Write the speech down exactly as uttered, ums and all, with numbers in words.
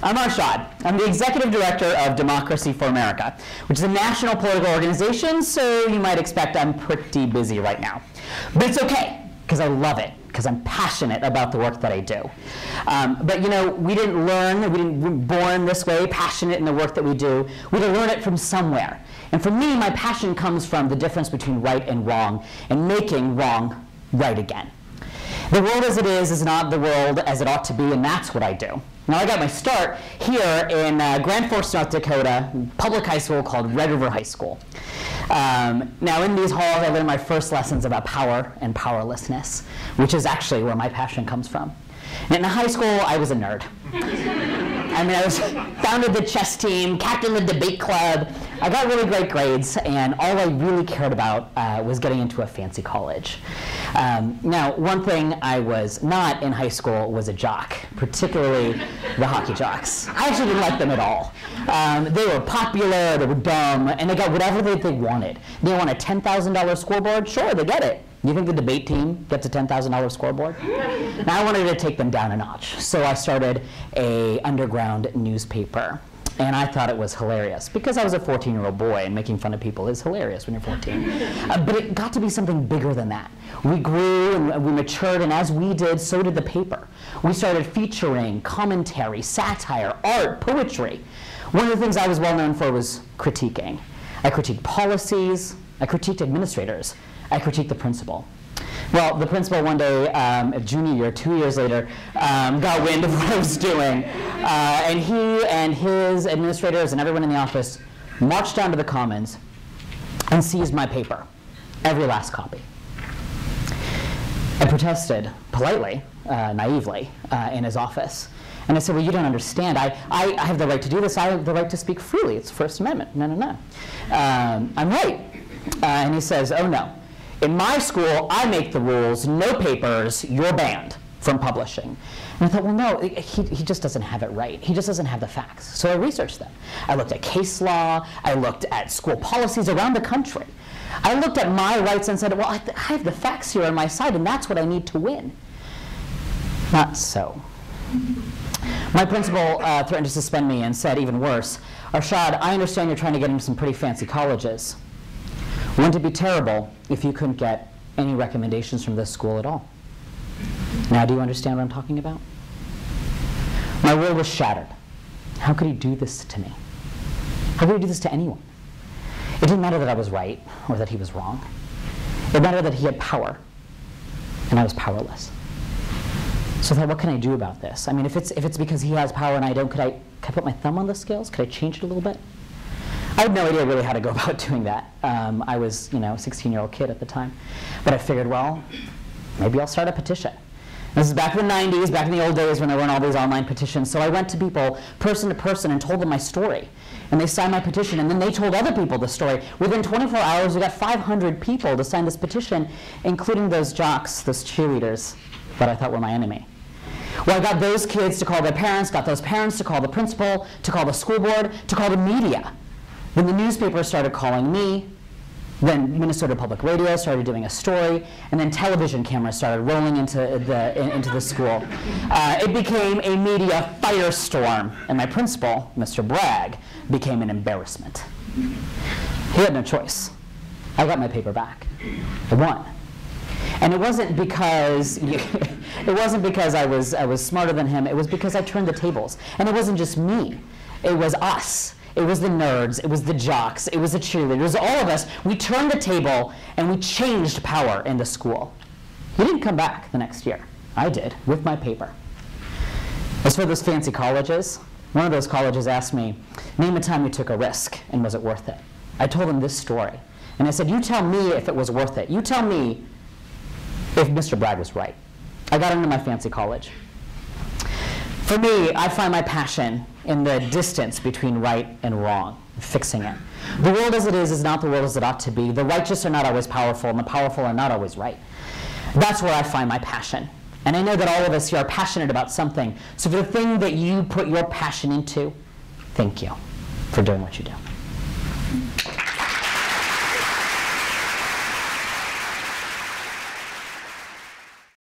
I'm Arshad. I'm the Executive Director of Democracy for America, which is a national political organization, so you might expect I'm pretty busy right now. But it's okay, because I love it, because I'm passionate about the work that I do. Um, but you know, we didn't learn, we didn't we weren't born this way, passionate in the work that we do. We had to learn it from somewhere. And for me, my passion comes from the difference between right and wrong, and making wrong right again. The world as it is is not the world as it ought to be, and that's what I do. Now, I got my start here in uh, Grand Forks, North Dakota, public high school called Hergenrother High School. Um, now, in these halls, I learned my first lessons about power and powerlessness, which is actually where my passion comes from. And in high school, I was a nerd. I mean, I was founded the chess team, captained the debate club. I got really great grades, and all I really cared about uh, was getting into a fancy college. Um, now, one thing I was not in high school was a jock, particularly the hockey jocks. I actually didn't like them at all. Um, they were popular, they were dumb, and they got whatever they, they wanted. They want a ten thousand dollar scoreboard? Sure, they get it. You think the debate team gets a ten thousand dollar scoreboard? Now, I wanted to take them down a notch, so I started a underground newspaper. And I thought it was hilarious, because I was a fourteen-year-old boy, and making fun of people is hilarious when you're fourteen. Uh, but it got to be something bigger than that. We grew and we matured, and as we did, so did the paper. We started featuring commentary, satire, art, poetry. One of the things I was well known for was critiquing. I critiqued policies, I critiqued administrators, I critiqued the principal. Well, the principal one day, um, junior year, two years later, um, got wind of what I was doing. Uh, and he and his administrators and everyone in the office marched down to the Commons and seized my paper, every last copy. I protested politely, uh, naively, uh, in his office. And I said, well, you don't understand. I, I, I have the right to do this. I have the right to speak freely. It's the First Amendment. No, no, no. Um, I'm right. Uh, and he says, oh, no. In my school, I make the rules, no papers, you're banned from publishing. And I thought, well, no, he, he just doesn't have it right. He just doesn't have the facts. So I researched them. I looked at case law. I looked at school policies around the country. I looked at my rights and said, well, I, I have the facts here on my side, and that's what I need to win. Not so. My principal uh, threatened to suspend me and said, even worse, Arshad, I understand you're trying to get into some pretty fancy colleges. Wouldn't it be terrible if you couldn't get any recommendations from this school at all? Now, do you understand what I'm talking about? My world was shattered. How could he do this to me? How could he do this to anyone? It didn't matter that I was right or that he was wrong. It mattered that he had power, and I was powerless. So I thought, what can I do about this? I mean, if it's, if it's because he has power and I don't, could I, could I put my thumb on the scales? Could I change it a little bit? I had no idea really how to go about doing that. Um, I was, you know, a sixteen-year-old kid at the time. But I figured, well, maybe I'll start a petition. This is back in the nineties, back in the old days when there weren't all these online petitions. So I went to people, person to person, and told them my story. And they signed my petition, and then they told other people the story. Within twenty-four hours, we got five hundred people to sign this petition, including those jocks, those cheerleaders that I thought were my enemy. Well, I got those kids to call their parents, got those parents to call the principal, to call the school board, to call the media. Then the newspaper started calling me, then Minnesota Public Radio started doing a story, and then television cameras started rolling into the, in, into the school. Uh, it became a media firestorm, and my principal, Mister Bragg, became an embarrassment. He had no choice. I got my paper back. I won. And it wasn't because it wasn't because I was I was smarter than him. It was because I turned the tables. And it wasn't just me. It was us. It was the nerds, it was the jocks, it was the cheerleaders, it was all of us. We turned the table and we changed power in the school. He didn't come back the next year. I did, with my paper. As for those fancy colleges, one of those colleges asked me, name a time you took a risk and was it worth it? I told them this story. And I said, you tell me if it was worth it. You tell me if Mister Bragg was right. I got into my fancy college. For me, I find my passion in the distance between right and wrong, fixing it. The world as it is is not the world as it ought to be. The righteous are not always powerful, and the powerful are not always right. That's where I find my passion. And I know that all of us here are passionate about something. So for the thing that you put your passion into, thank you for doing what you do.